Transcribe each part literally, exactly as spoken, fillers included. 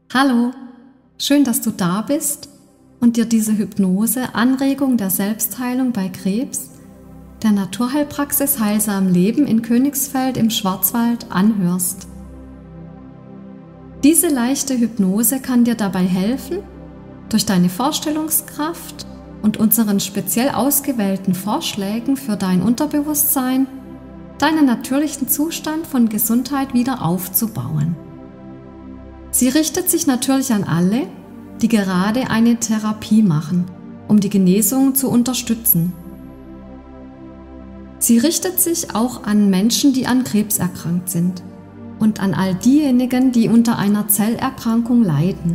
Hallo, schön, dass du da bist und dir diese Hypnose Anregung der Selbstheilung bei Krebs der Naturheilpraxis Heilsam Leben in Königsfeld im Schwarzwald anhörst. Diese leichte Hypnose kann dir dabei helfen, durch deine Vorstellungskraft und unseren speziell ausgewählten Vorschlägen für dein Unterbewusstsein deinen natürlichen Zustand von Gesundheit wieder aufzubauen. Sie richtet sich natürlich an alle, die gerade eine Therapie machen, um die Genesung zu unterstützen. Sie richtet sich auch an Menschen, die an Krebs erkrankt sind und an all diejenigen, die unter einer Zellerkrankung leiden.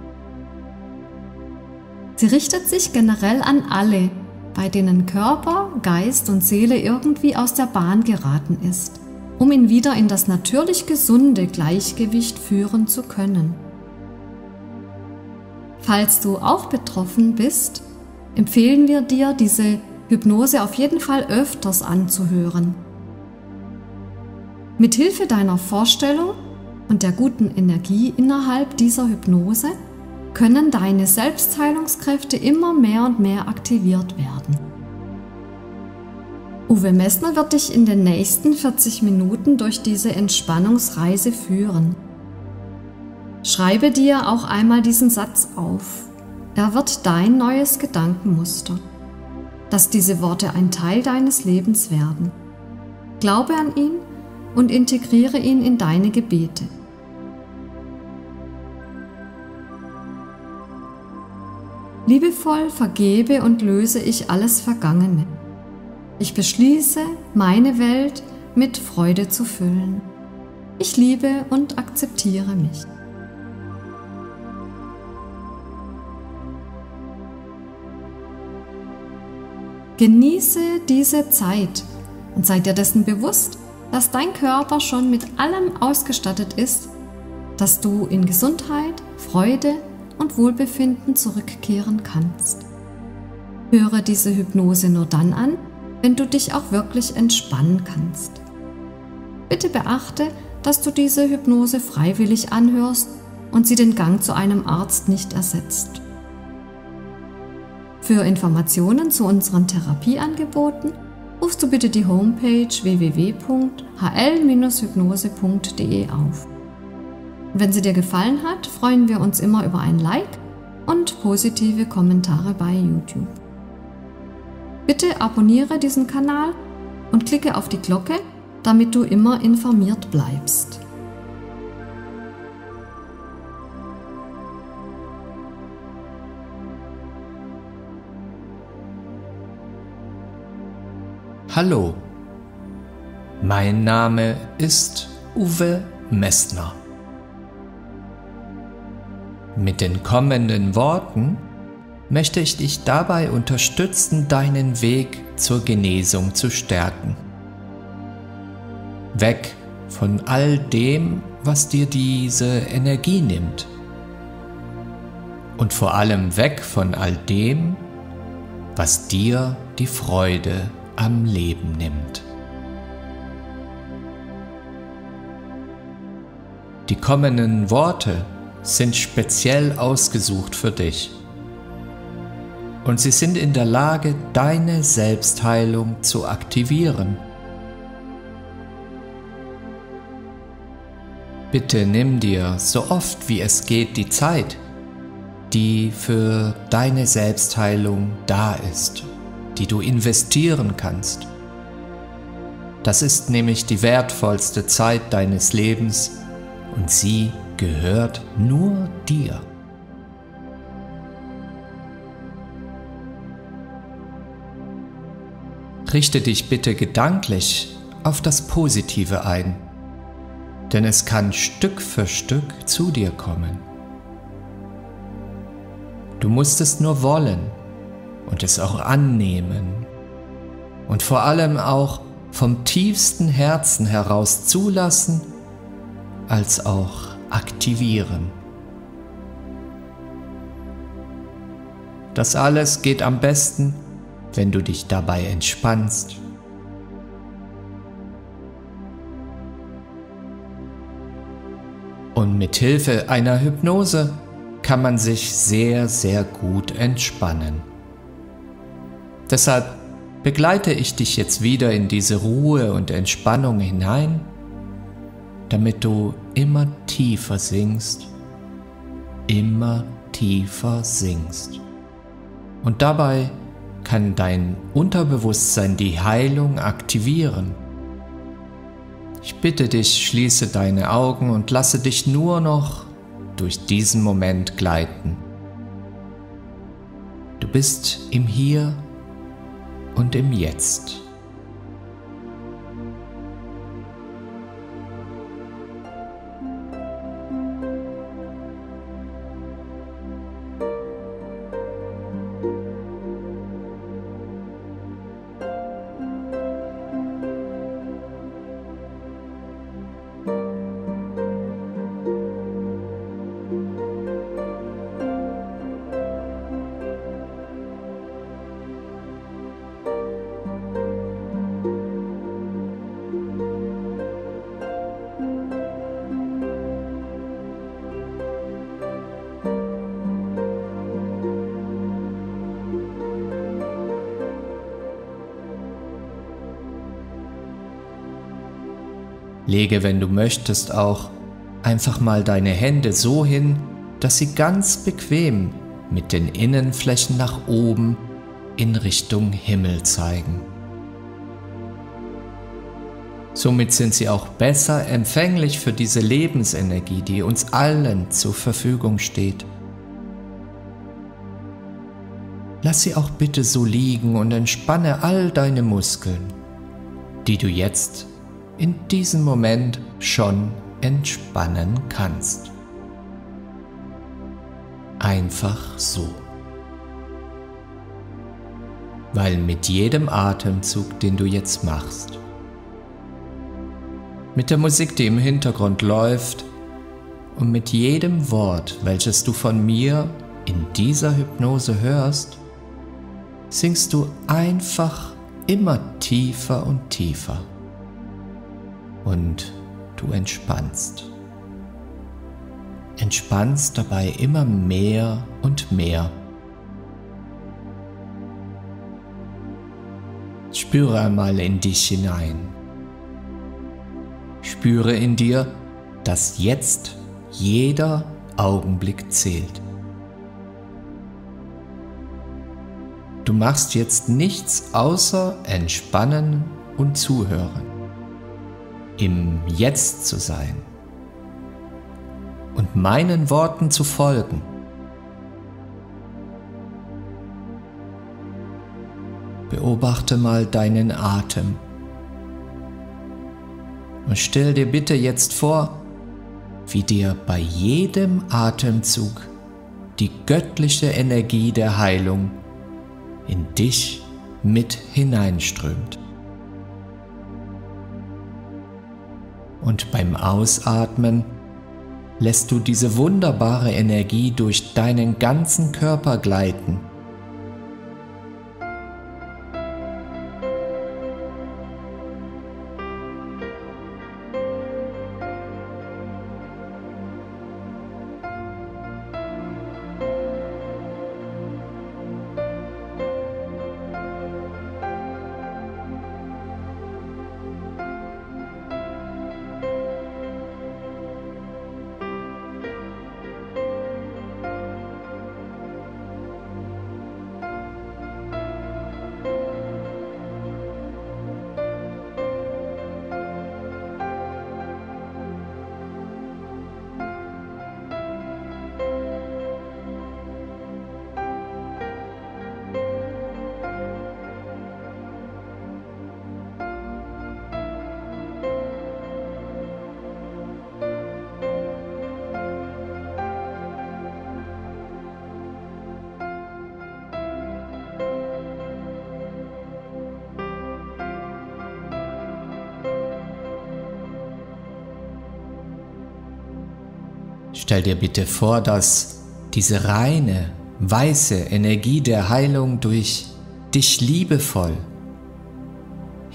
Sie richtet sich generell an alle, bei denen Körper, Geist und Seele irgendwie aus der Bahn geraten ist, um ihn wieder in das natürlich gesunde Gleichgewicht führen zu können. Falls du auch betroffen bist, empfehlen wir dir, diese Hypnose auf jeden Fall öfters anzuhören. Mithilfe deiner Vorstellung und der guten Energie innerhalb dieser Hypnose können deine Selbstheilungskräfte immer mehr und mehr aktiviert werden. Uwe Messner wird dich in den nächsten vierzig Minuten durch diese Entspannungsreise führen. Schreibe dir auch einmal diesen Satz auf. Er wird dein neues Gedankenmuster, dass diese Worte ein Teil deines Lebens werden. Glaube an ihn und integriere ihn in deine Gebete. Liebevoll vergebe und löse ich alles Vergangene. Ich beschließe, meine Welt mit Freude zu füllen. Ich liebe und akzeptiere mich. Genieße diese Zeit und sei dir dessen bewusst, dass dein Körper schon mit allem ausgestattet ist, dass du in Gesundheit, Freude und Wohlbefinden zurückkehren kannst. Höre diese Hypnose nur dann an, wenn du dich auch wirklich entspannen kannst. Bitte beachte, dass du diese Hypnose freiwillig anhörst und sie den Gang zu einem Arzt nicht ersetzt. Für Informationen zu unseren Therapieangeboten rufst du bitte die Homepage w w w punkt h l hypnose punkt d e auf. Wenn sie dir gefallen hat, freuen wir uns immer über ein Like und positive Kommentare bei YouTube. Bitte abonniere diesen Kanal und klicke auf die Glocke, damit du immer informiert bleibst. Hallo, mein Name ist Uwe Messner. Mit den kommenden Worten möchte ich dich dabei unterstützen, deinen Weg zur Genesung zu stärken. Weg von all dem, was dir diese Energie nimmt. Und vor allem weg von all dem, was dir die Freude am Leben nimmt. Die kommenden Worte sind speziell ausgesucht für dich. Und sie sind in der Lage, deine Selbstheilung zu aktivieren. Bitte nimm dir so oft wie es geht die Zeit, die für deine Selbstheilung da ist, die du investieren kannst. Das ist nämlich die wertvollste Zeit deines Lebens und sie gehört nur dir. Richte dich bitte gedanklich auf das Positive ein, denn es kann Stück für Stück zu dir kommen. Du musst es nur wollen und es auch annehmen und vor allem auch vom tiefsten Herzen heraus zulassen, als auch aktivieren. Das alles geht am besten, wenn du dich dabei entspannst. Und mit Hilfe einer Hypnose kann man sich sehr, sehr gut entspannen. Deshalb begleite ich dich jetzt wieder in diese Ruhe und Entspannung hinein, damit du immer tiefer sinkst, immer tiefer sinkst. Und dabei kann dein Unterbewusstsein die Heilung aktivieren. Ich bitte dich, schließe deine Augen und lasse dich nur noch durch diesen Moment gleiten. Du bist im Hier und im Jetzt. Lege, wenn du möchtest, auch einfach mal deine Hände so hin, dass sie ganz bequem mit den Innenflächen nach oben in Richtung Himmel zeigen. Somit sind sie auch besser empfänglich für diese Lebensenergie, die uns allen zur Verfügung steht. Lass sie auch bitte so liegen und entspanne all deine Muskeln, die du jetzt in diesem Moment schon entspannen kannst. Einfach so. Weil mit jedem Atemzug, den du jetzt machst, mit der Musik, die im Hintergrund läuft, und mit jedem Wort, welches du von mir in dieser Hypnose hörst, sinkst du einfach immer tiefer und tiefer. Und du entspannst. Entspannst dabei immer mehr und mehr. Spüre einmal in dich hinein. Spüre in dir, dass jetzt jeder Augenblick zählt. Du machst jetzt nichts außer entspannen und zuhören. Im Jetzt zu sein und meinen Worten zu folgen. Beobachte mal deinen Atem und stell dir bitte jetzt vor, wie dir bei jedem Atemzug die göttliche Energie der Heilung in dich mit hineinströmt. Und beim Ausatmen lässt du diese wunderbare Energie durch deinen ganzen Körper gleiten. Stell dir bitte vor, dass diese reine, weiße Energie der Heilung durch dich liebevoll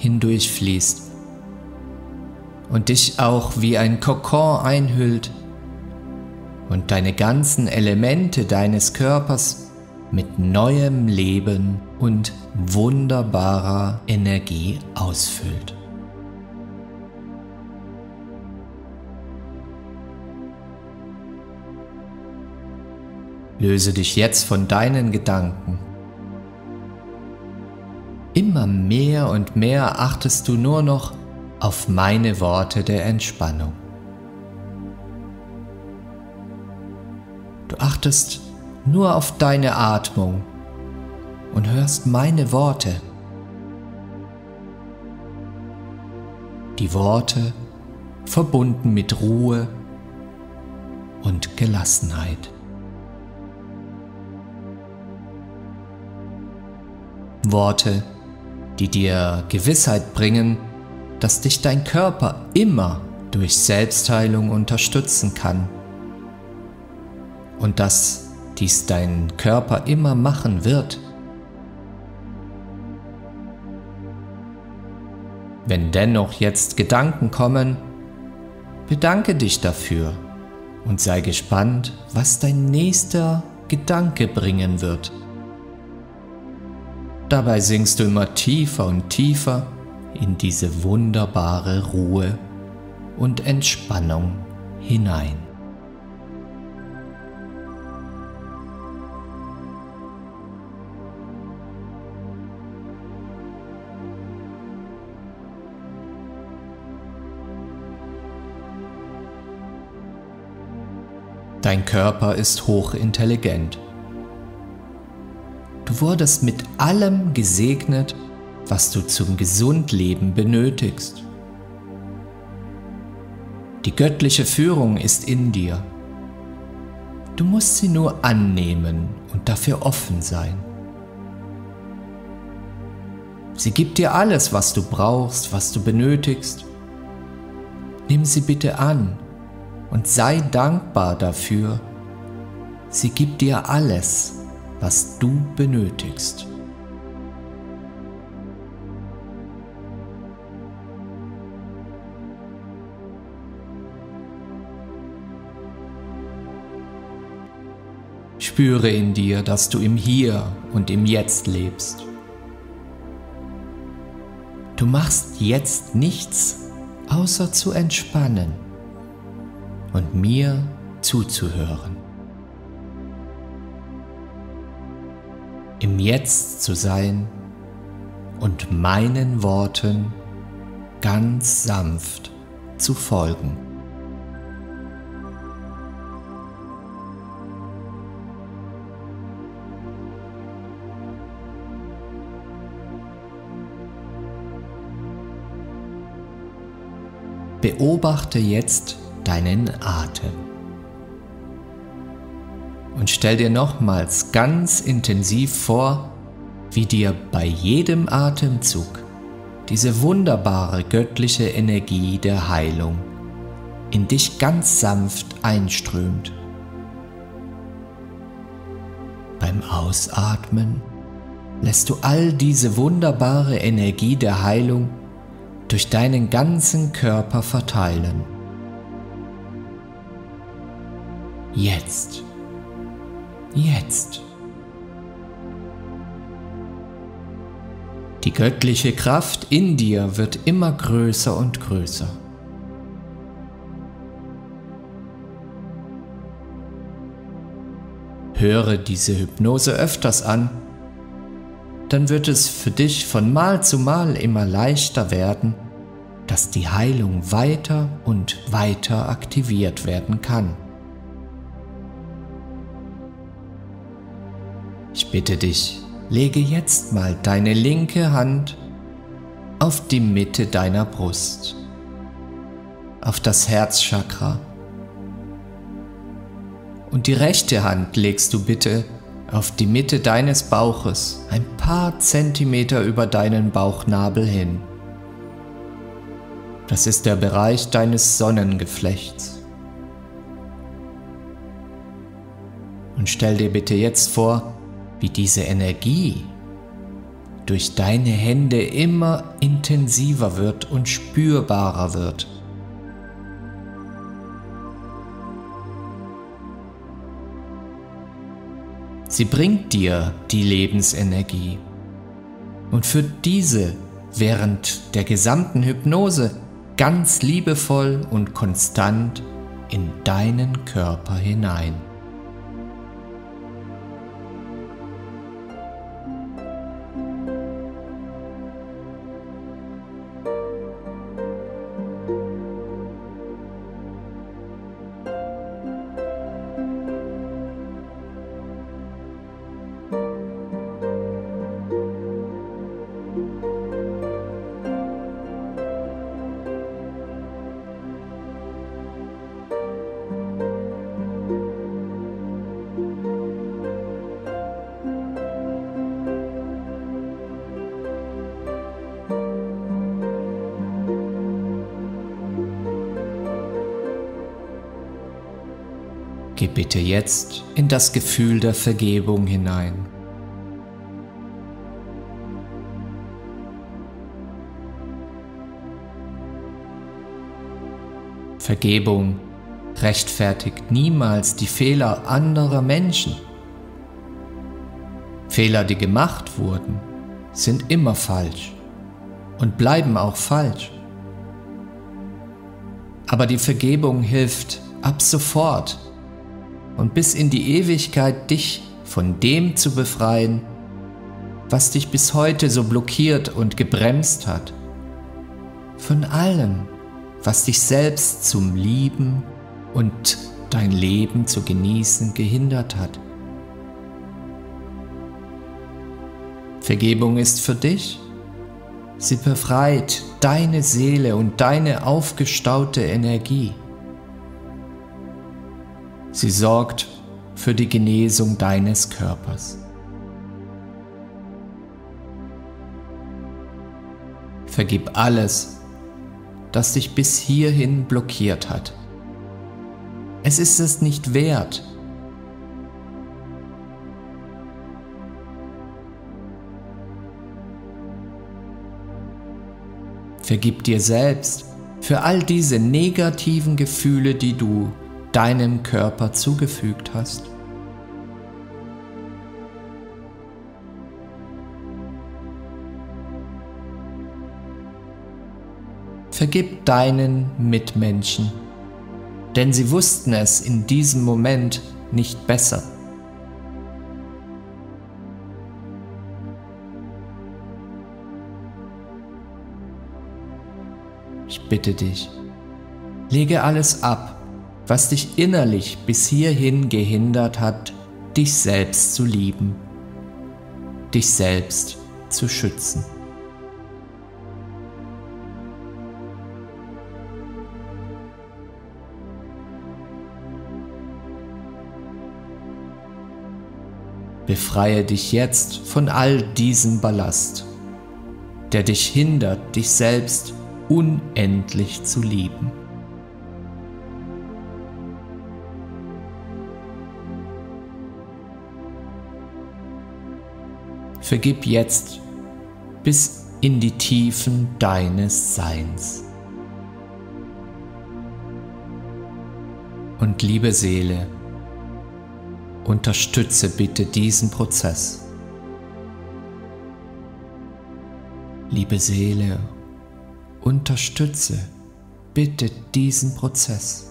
hindurchfließt und dich auch wie ein Kokon einhüllt und deine ganzen Elemente deines Körpers mit neuem Leben und wunderbarer Energie ausfüllt. Löse dich jetzt von deinen Gedanken. Immer mehr und mehr achtest du nur noch auf meine Worte der Entspannung. Du achtest nur auf deine Atmung und hörst meine Worte. Die Worte verbunden mit Ruhe und Gelassenheit. Worte, die dir Gewissheit bringen, dass dich dein Körper immer durch Selbstheilung unterstützen kann und dass dies dein Körper immer machen wird. Wenn dennoch jetzt Gedanken kommen, bedanke dich dafür und sei gespannt, was dein nächster Gedanke bringen wird. Dabei sinkst du immer tiefer und tiefer in diese wunderbare Ruhe und Entspannung hinein. Dein Körper ist hochintelligent. Du wurdest mit allem gesegnet, was du zum Gesundleben benötigst. Die göttliche Führung ist in dir. Du musst sie nur annehmen und dafür offen sein. Sie gibt dir alles, was du brauchst, was du benötigst. Nimm sie bitte an und sei dankbar dafür. Sie gibt dir alles, was du benötigst. Spüre in dir, dass du im Hier und im Jetzt lebst. Du machst jetzt nichts, außer zu entspannen und mir zuzuhören. Im Jetzt zu sein und meinen Worten ganz sanft zu folgen. Beobachte jetzt deinen Atem. Und stell dir nochmals ganz intensiv vor, wie dir bei jedem Atemzug diese wunderbare göttliche Energie der Heilung in dich ganz sanft einströmt. Beim Ausatmen lässt du all diese wunderbare Energie der Heilung durch deinen ganzen Körper verteilen. Jetzt. Jetzt. Die göttliche Kraft in dir wird immer größer und größer. Höre diese Hypnose öfters an, dann wird es für dich von Mal zu Mal immer leichter werden, dass die Heilung weiter und weiter aktiviert werden kann. Ich bitte dich, lege jetzt mal deine linke Hand auf die Mitte deiner Brust, auf das Herzchakra, und die rechte Hand legst du bitte auf die Mitte deines Bauches, ein paar Zentimeter über deinen Bauchnabel hin. Das ist der Bereich deines Sonnengeflechts. Und stell dir bitte jetzt vor, wie diese Energie durch deine Hände immer intensiver wird und spürbarer wird. Sie bringt dir die Lebensenergie. Und führt diese während der gesamten Hypnose ganz liebevoll und konstant in deinen Körper hinein. Geh bitte jetzt in das Gefühl der Vergebung hinein. Vergebung rechtfertigt niemals die Fehler anderer Menschen. Fehler, die gemacht wurden, sind immer falsch und bleiben auch falsch. Aber die Vergebung hilft ab sofort und bis in die Ewigkeit dich von dem zu befreien, was dich bis heute so blockiert und gebremst hat. Von allem, was dich selbst zum Lieben und dein Leben zu genießen gehindert hat. Vergebung ist für dich. Sie befreit deine Seele und deine aufgestaute Energie. Sie sorgt für die Genesung deines Körpers. Vergib alles, das dich bis hierhin blockiert hat. Es ist es nicht wert. Vergib dir selbst für all diese negativen Gefühle, die du deinem Körper zugefügt hast. Vergib deinen Mitmenschen, denn sie wussten es in diesem Moment nicht besser. Ich bitte dich, lege alles ab, was dich innerlich bis hierhin gehindert hat, dich selbst zu lieben, dich selbst zu schützen. Befreie dich jetzt von all diesem Ballast, der dich hindert, dich selbst unendlich zu lieben. Vergib jetzt bis in die Tiefen deines Seins. Und liebe Seele, unterstütze bitte diesen Prozess. Liebe Seele, unterstütze bitte diesen Prozess.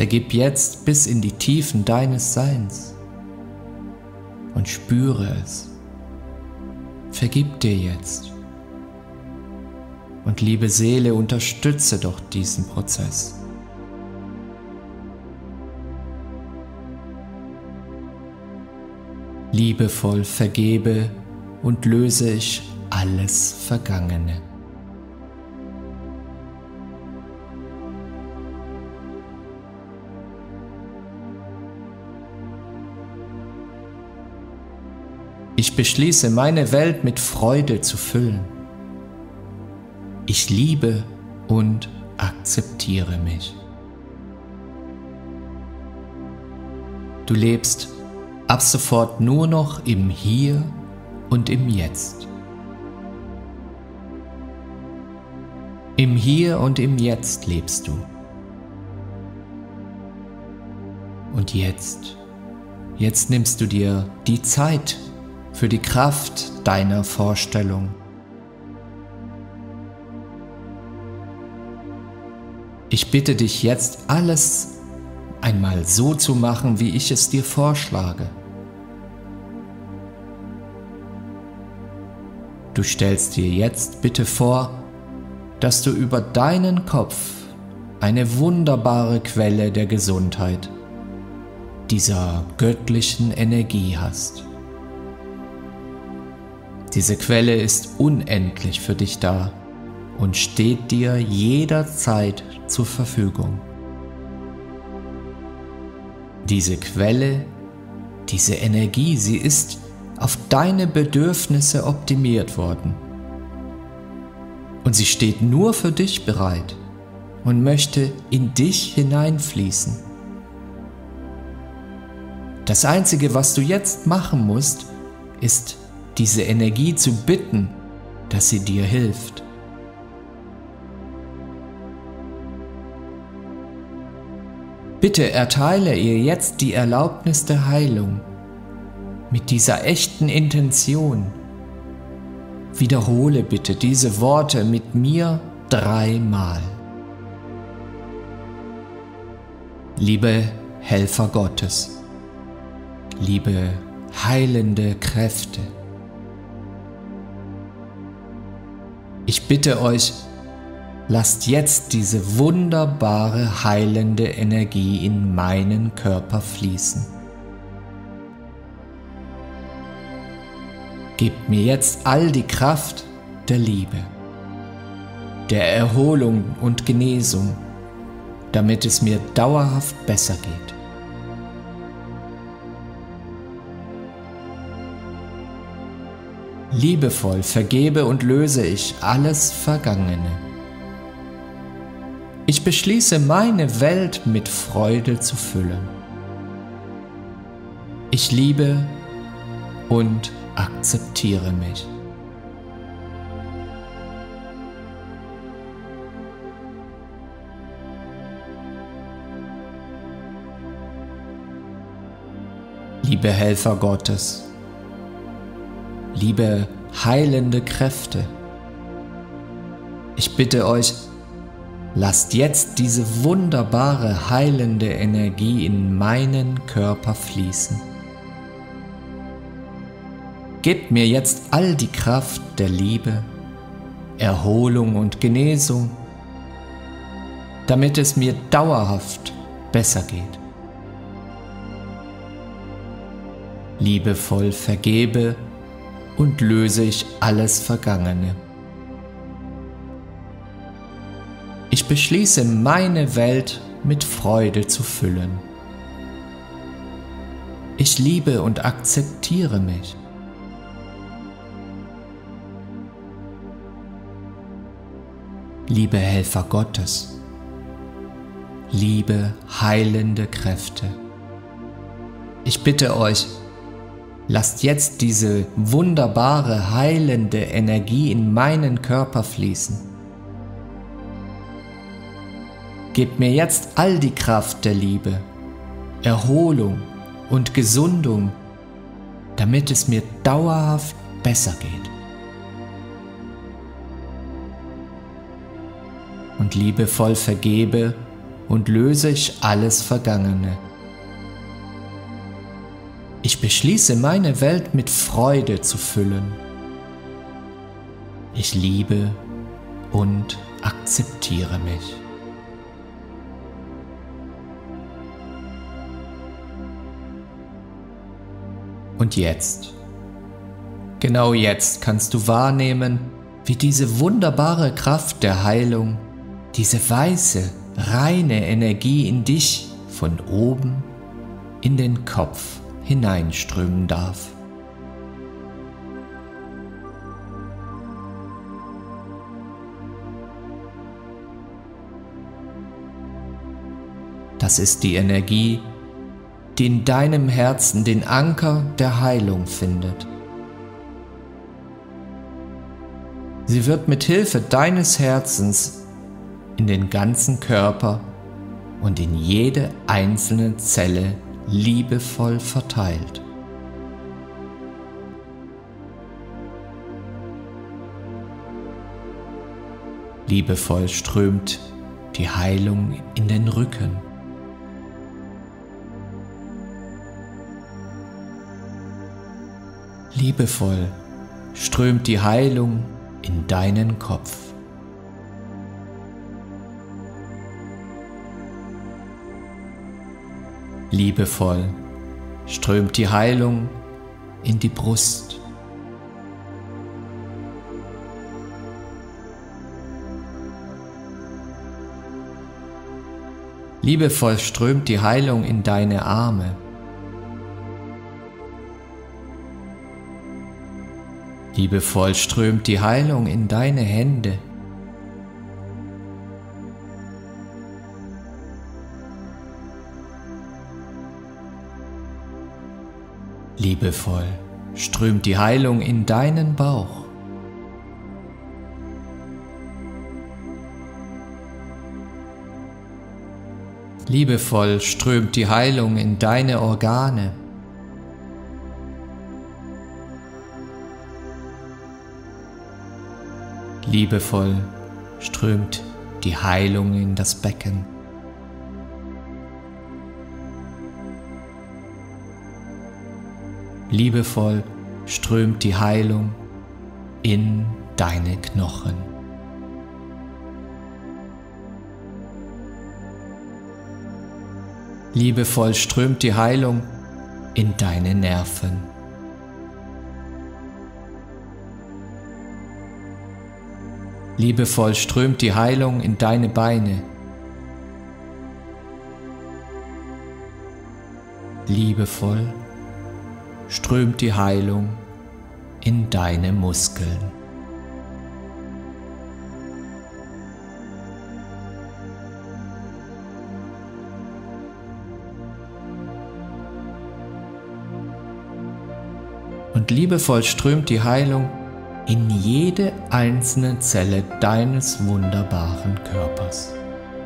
Vergib jetzt bis in die Tiefen deines Seins und spüre es. Vergib dir jetzt. Und liebe Seele, unterstütze doch diesen Prozess. Liebevoll vergebe und löse ich alles Vergangene. Ich beschließe, meine Welt mit Freude zu füllen. Ich liebe und akzeptiere mich. Du lebst ab sofort nur noch im Hier und im Jetzt. Im Hier und im Jetzt lebst du. Und jetzt, jetzt nimmst du dir die Zeit für die Kraft deiner Vorstellung. Ich bitte dich jetzt, alles einmal so zu machen, wie ich es dir vorschlage. Du stellst dir jetzt bitte vor, dass du über deinen Kopf eine wunderbare Quelle der Gesundheit, dieser göttlichen Energie hast. Diese Quelle ist unendlich für dich da und steht dir jederzeit zur Verfügung. Diese Quelle, diese Energie, sie ist auf deine Bedürfnisse optimiert worden. Und sie steht nur für dich bereit und möchte in dich hineinfließen. Das Einzige, was du jetzt machen musst, ist, diese Energie zu bitten, dass sie dir hilft. Bitte erteile ihr jetzt die Erlaubnis der Heilung mit dieser echten Intention. Wiederhole bitte diese Worte mit mir dreimal. Liebe Helfer Gottes, liebe heilende Kräfte, ich bitte euch, lasst jetzt diese wunderbare heilende Energie in meinen Körper fließen. Gebt mir jetzt all die Kraft der Liebe, der Erholung und Genesung, damit es mir dauerhaft besser geht. Liebevoll vergebe und löse ich alles Vergangene. Ich beschließe, meine Welt mit Freude zu füllen. Ich liebe und akzeptiere mich. Liebe Helfer Gottes, liebe heilende Kräfte, ich bitte euch, lasst jetzt diese wunderbare heilende Energie in meinen Körper fließen. Gebt mir jetzt all die Kraft der Liebe, Erholung und Genesung, damit es mir dauerhaft besser geht. Liebevoll vergebe und löse ich alles Vergangene. Ich beschließe, meine Welt mit Freude zu füllen. Ich liebe und akzeptiere mich. Liebe Helfer Gottes, liebe heilende Kräfte, ich bitte euch, lasst jetzt diese wunderbare heilende Energie in meinen Körper fließen. Gebt mir jetzt all die Kraft der Liebe, Erholung und Gesundung, damit es mir dauerhaft besser geht. Und liebevoll vergebe und löse ich alles Vergangene. Ich beschließe, meine Welt mit Freude zu füllen. Ich liebe und akzeptiere mich. Und jetzt, genau jetzt kannst du wahrnehmen, wie diese wunderbare Kraft der Heilung, diese weiße, reine Energie in dich von oben in den Kopf hineinströmen darf. Das ist die Energie, die in deinem Herzen den Anker der Heilung findet. Sie wird mit Hilfe deines Herzens in den ganzen Körper und in jede einzelne Zelle liebevoll verteilt. Liebevoll strömt die Heilung in den Rücken. Liebevoll strömt die Heilung in deinen Kopf. Liebevoll strömt die Heilung in die Brust. Liebevoll strömt die Heilung in deine Arme. Liebevoll strömt die Heilung in deine Hände. Liebevoll strömt die Heilung in deinen Bauch. Liebevoll strömt die Heilung in deine Organe. Liebevoll strömt die Heilung in das Becken. Liebevoll strömt die Heilung in deine Knochen. Liebevoll strömt die Heilung in deine Nerven. Liebevoll strömt die Heilung in deine Beine. Liebevoll strömt die Heilung in deine Muskeln. Und liebevoll strömt die Heilung in jede einzelne Zelle deines wunderbaren Körpers.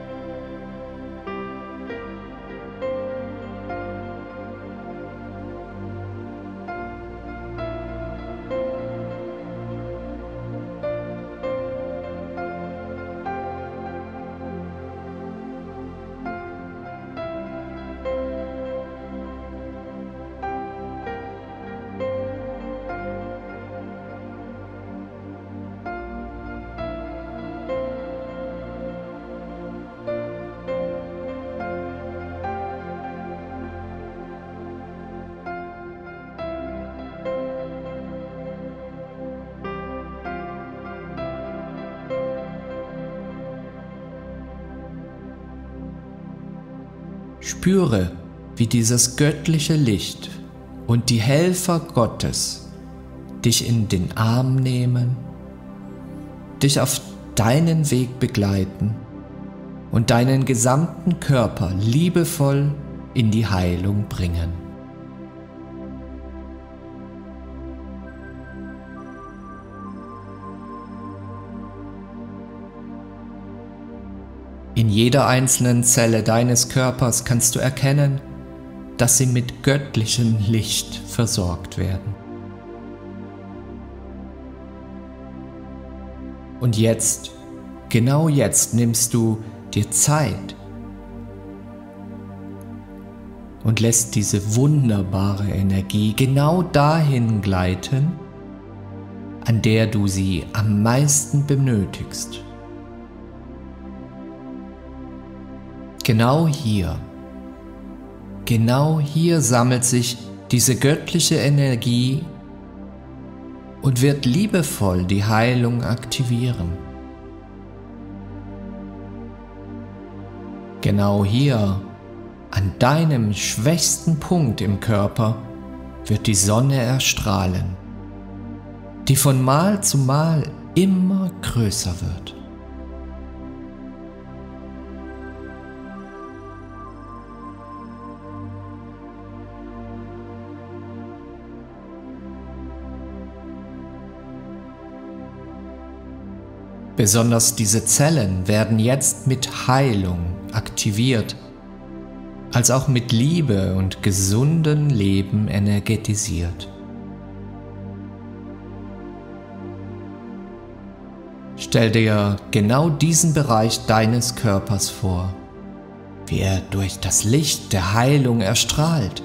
Spüre, wie dieses göttliche Licht und die Helfer Gottes dich in den Arm nehmen, dich auf deinen Weg begleiten und deinen gesamten Körper liebevoll in die Heilung bringen. In jeder einzelnen Zelle deines Körpers kannst du erkennen, dass sie mit göttlichem Licht versorgt werden. Und jetzt, genau jetzt nimmst du dir Zeit, und lässt diese wunderbare Energie genau dahin gleiten, an der du sie am meisten benötigst. Genau hier, genau hier sammelt sich diese göttliche Energie und wird liebevoll die Heilung aktivieren. Genau hier, an deinem schwächsten Punkt im Körper, wird die Sonne erstrahlen, die von Mal zu Mal immer größer wird. Besonders diese Zellen werden jetzt mit Heilung aktiviert, als auch mit Liebe und gesundem Leben energetisiert. Stell dir genau diesen Bereich deines Körpers vor, wie er durch das Licht der Heilung erstrahlt.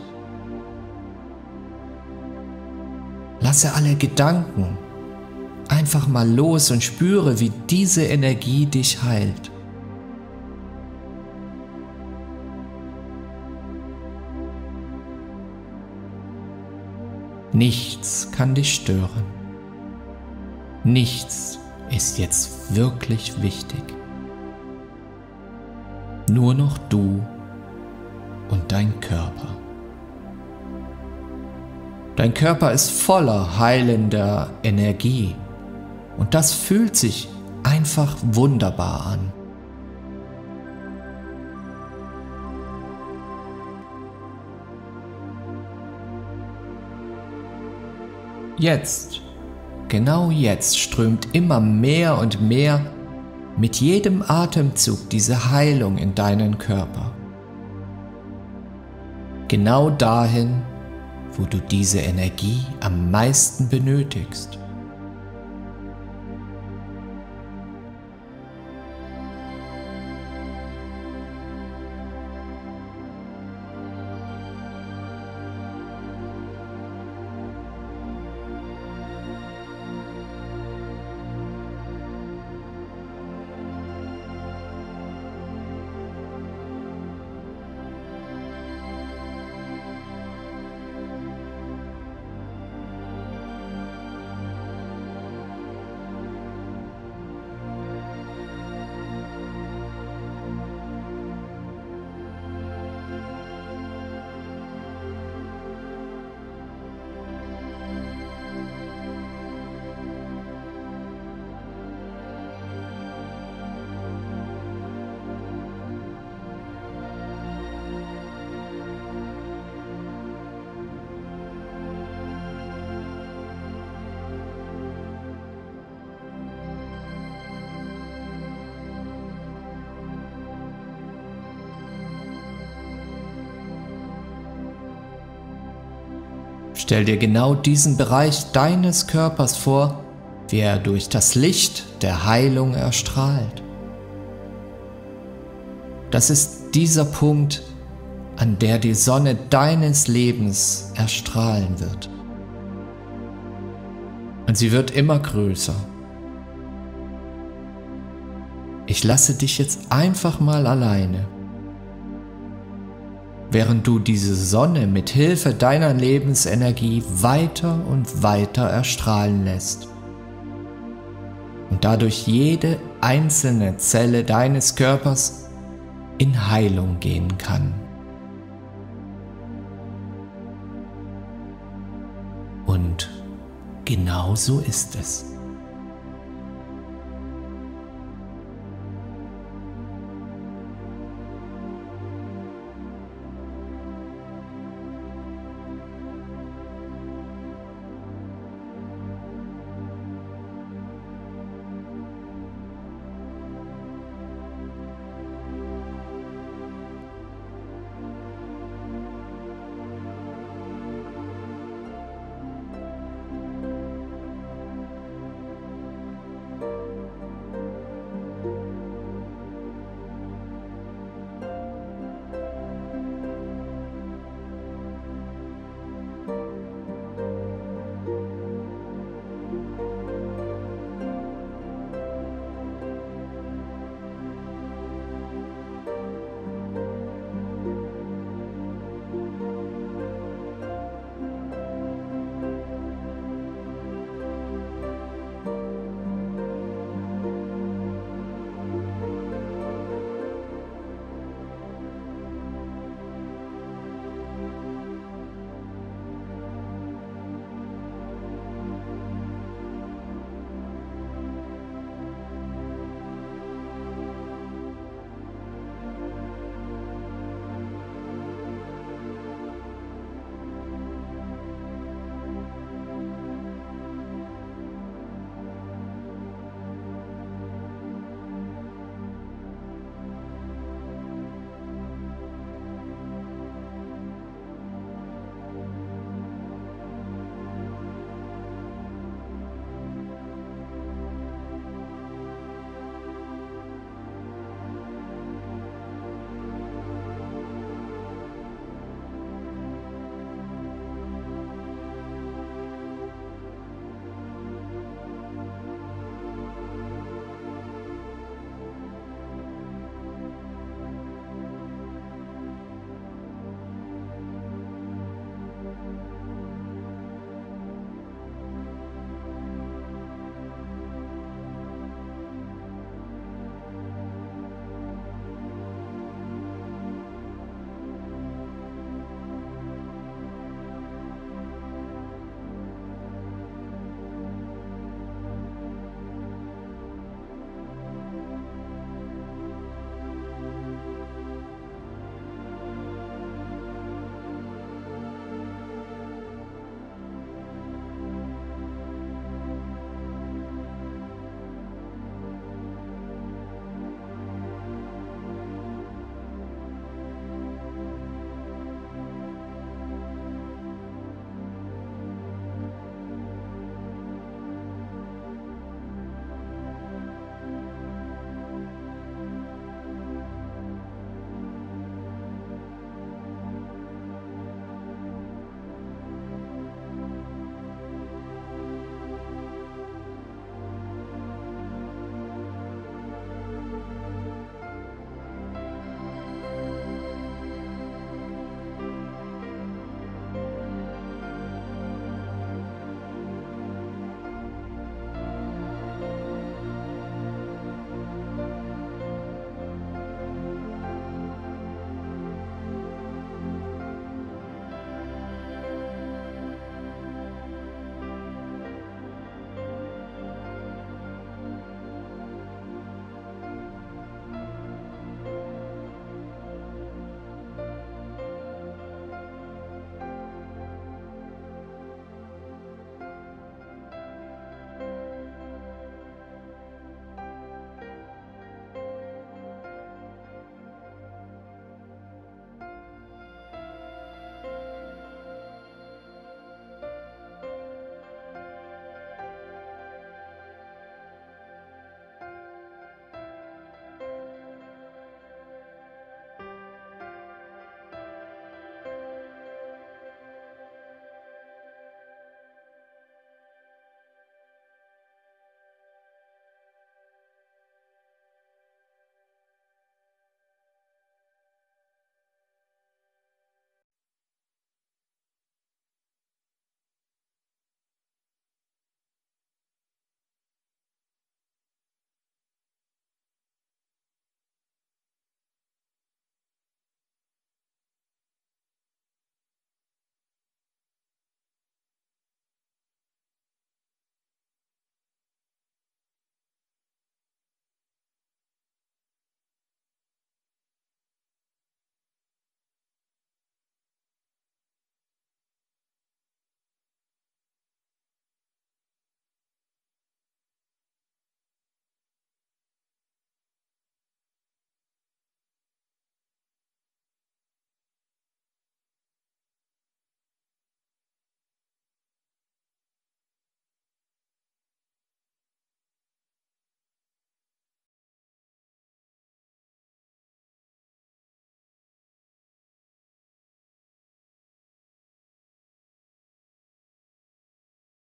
Lasse alle Gedanken einfach mal los und spüre, wie diese Energie dich heilt. Nichts kann dich stören. Nichts ist jetzt wirklich wichtig. Nur noch du und dein Körper. Dein Körper ist voller heilender Energie. Und das fühlt sich einfach wunderbar an. Jetzt, genau jetzt strömt immer mehr und mehr mit jedem Atemzug diese Heilung in deinen Körper. Genau dahin, wo du diese Energie am meisten benötigst. Stell dir genau diesen Bereich deines Körpers vor, wie er durch das Licht der Heilung erstrahlt. Das ist dieser Punkt, an der die Sonne deines Lebens erstrahlen wird. Und sie wird immer größer. Ich lasse dich jetzt einfach mal alleine, während du diese Sonne mit Hilfe deiner Lebensenergie weiter und weiter erstrahlen lässt und dadurch jede einzelne Zelle deines Körpers in Heilung gehen kann. Und genau so ist es.